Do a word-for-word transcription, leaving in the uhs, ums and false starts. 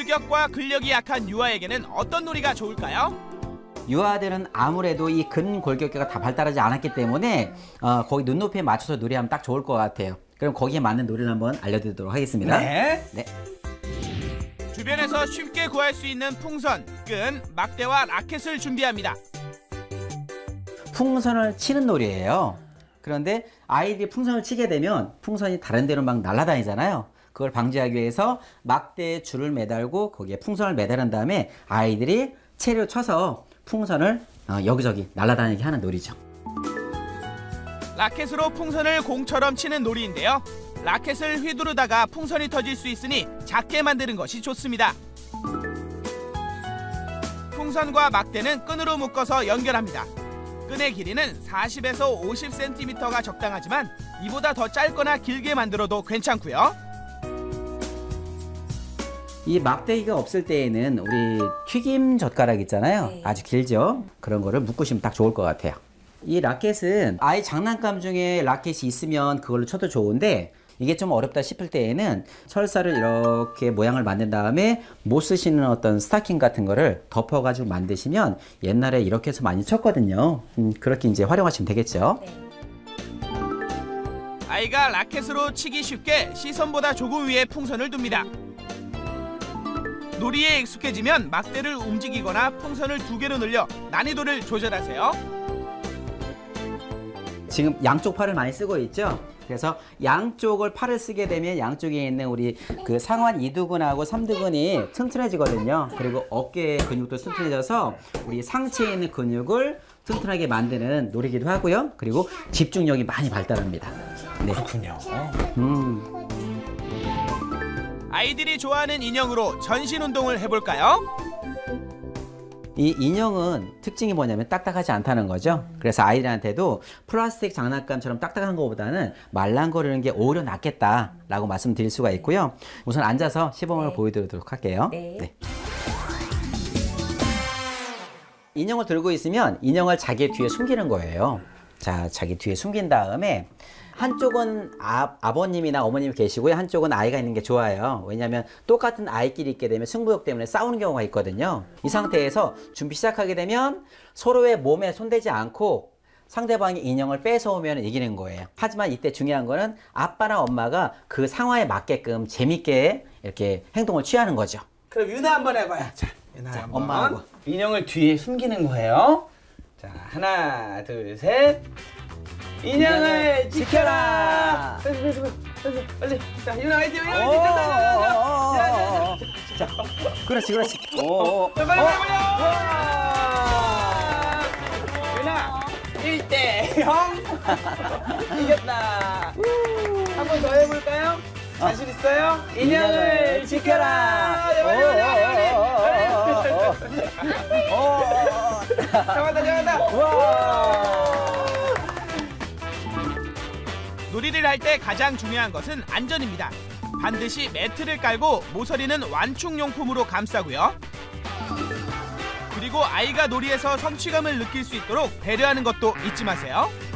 골격과 근력이 약한 유아에게는 어떤 놀이가 좋을까요? 유아들은 아무래도 이 근골격계가 다 발달하지 않았기 때문에 어, 거기 눈높이에 맞춰서 놀이하면 딱 좋을 것 같아요. 그럼 거기에 맞는 놀이를 한번 알려드리도록 하겠습니다. 네. 네. 주변에서 쉽게 구할 수 있는 풍선, 끈, 막대와 라켓을 준비합니다. 풍선을 치는 놀이예요. 그런데 아이들이 풍선을 치게 되면 풍선이 다른 데로 막 날아다니잖아요. 그걸 방지하기 위해서 막대에 줄을 매달고 거기에 풍선을 매달은 다음에 아이들이 채로 쳐서 풍선을 어, 여기저기 날아다니게 하는 놀이죠. 라켓으로 풍선을 공처럼 치는 놀이인데요. 라켓을 휘두르다가 풍선이 터질 수 있으니 작게 만드는 것이 좋습니다. 풍선과 막대는 끈으로 묶어서 연결합니다. 끈의 길이는 사십에서 오십 센티미터가 적당하지만 이보다 더 짧거나 길게 만들어도 괜찮고요. 이 막대기가 없을 때에는 우리 튀김 젓가락 있잖아요. 네. 아주 길죠. 그런 거를 묶으시면 딱 좋을 것 같아요. 이 라켓은 아이 장난감 중에 라켓이 있으면 그걸로 쳐도 좋은데 이게 좀 어렵다 싶을 때에는 철사를 이렇게 모양을 만든 다음에 못 쓰시는 어떤 스타킹 같은 거를 덮어가지고 만드시면 옛날에 이렇게 해서 많이 쳤거든요. 음, 그렇게 이제 활용하시면 되겠죠. 네. 아이가 라켓으로 치기 쉽게 시선보다 조금 위에 풍선을 둡니다. 놀이에 익숙해지면 막대를 움직이거나 풍선을 두 개로 늘려 난이도를 조절하세요. 지금 양쪽 팔을 많이 쓰고 있죠. 그래서 양쪽을 팔을 쓰게 되면 양쪽에 있는 우리 그 상완 이두근하고 삼두근이 튼튼해지거든요. 그리고 어깨 근육도 튼튼해져서 우리 상체에 있는 근육을 튼튼하게 만드는 놀이기도 하고요. 그리고 집중력이 많이 발달합니다. 네. 그렇군요. 음. 아이들이 좋아하는 인형으로 전신 운동을 해볼까요? 이 인형은 특징이 뭐냐면 딱딱하지 않다는 거죠. 그래서 아이들한테도 플라스틱 장난감처럼 딱딱한 것보다는 말랑거리는 게 오히려 낫겠다라고 말씀드릴 수가 있고요. 우선 앉아서 시범을 네. 보여드리도록 할게요. 네. 네. 인형을 들고 있으면 인형을 자기 뒤에 숨기는 거예요. 자, 자기 뒤에 숨긴 다음에 한쪽은 아, 아버님이나 어머님이 계시고요. 한쪽은 아이가 있는 게 좋아요. 왜냐하면 똑같은 아이끼리 있게 되면 승부욕 때문에 싸우는 경우가 있거든요. 이 상태에서 준비 시작하게 되면 서로의 몸에 손대지 않고 상대방이 인형을 뺏어오면 이기는 거예요. 하지만 이때 중요한 거는 아빠나 엄마가 그 상황에 맞게끔 재밌게 이렇게 행동을 취하는 거죠. 그럼 유나 한번 해봐요. 자, 유나 자, 한번. 엄마하고. 인형을 뒤에 숨기는 거예요. 자, 하나, 둘, 셋. 인형을 지켜라. 빨리, 빨리, 빨리, 빨리. 자, 유나 화이팅! 인형을 오, 지켜라. 오, 자, 오, 자, 오, 오. 자, 자. 자, 그렇지, 그렇지. 오, 오. 자, 빨리, 어? 빨리, 빨리. 유나, 일 대 영. 이겼다. 한 번 더 해볼까요? 자신 있어요? 인형을 지켜라. 자, 빨리, 빨리, 빨리. 잡았다, 잡았다. 놀이를 할 때 가장 중요한 것은 안전입니다. 반드시 매트를 깔고 모서리는 완충용품으로 감싸고요. 그리고 아이가 놀이에서 성취감을 느낄 수 있도록 배려하는 것도 잊지 마세요.